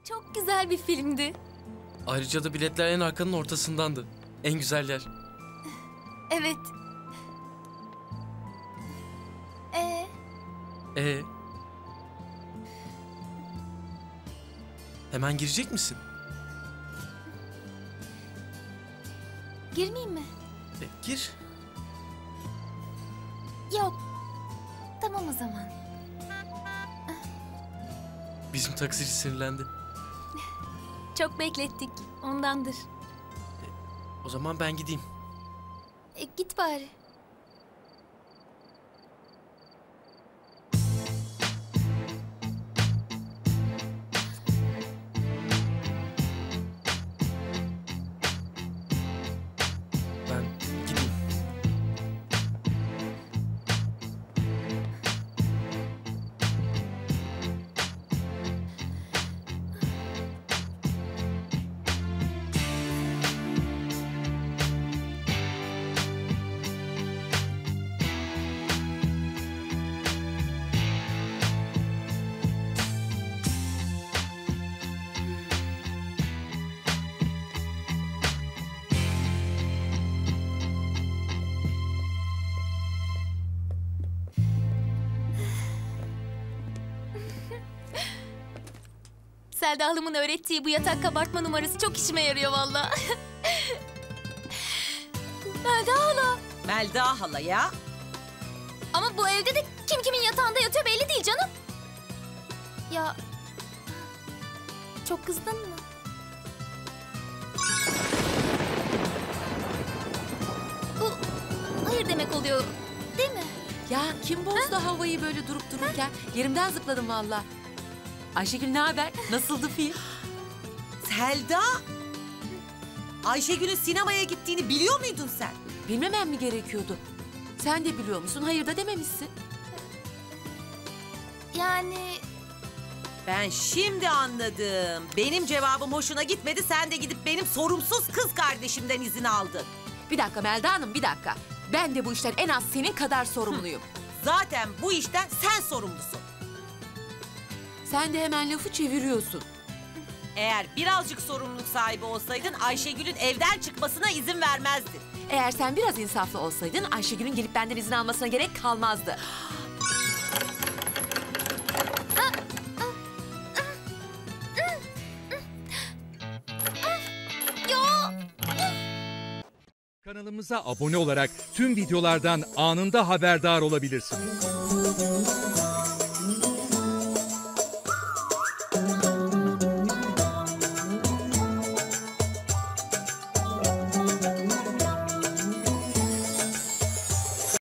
Çok güzel bir filmdi. Ayrıca da biletler en arkanın ortasındandı. En güzel yer. Evet. Ee? Hemen girecek misin? Girmeyeyim mi? Gir. Yok. Tamam o zaman. Bizim taksici sinirlendi. Çok beklettik. Ondandır. O zaman ben gideyim. Git bari. Ben gideyim. Selda Hanım'ın öğrettiği bu yatak kabartma numarası çok işime yarıyor vallahi. Melda hala. Melda hala ya. Ama bu evde de kim kimin yatağında yatıyor belli değil canım. Ya... Çok kızdın mı? Bu hayır demek oluyor değil mi? Ya kim bozdu havayı böyle durup dururken? Yerimden zıpladım valla. Ayşegül ne haber? Nasıldı film? Selda. Ayşegül'ün sinemaya gittiğini biliyor muydun sen? Bilmemem mi gerekiyordu? Sen de biliyor musun? Hayır da dememişsin. Yani... Ben şimdi anladım. Benim cevabım hoşuna gitmedi. Sen de gidip benim sorumsuz kız kardeşimden izin aldın. Bir dakika Melda Hanım, bir dakika. Ben de bu işten en az senin kadar sorumluyum. Zaten bu işten sen sorumlusun. Sen de hemen lafı çeviriyorsun. Eğer birazcık sorumluluk sahibi olsaydın Ayşegül'ün evden çıkmasına izin vermezdin. Eğer sen biraz insaflı olsaydın Ayşegül'ün gelip benden izin almasına gerek kalmazdı. Kanalımıza abone olarak tüm videolardan anında haberdar olabilirsiniz.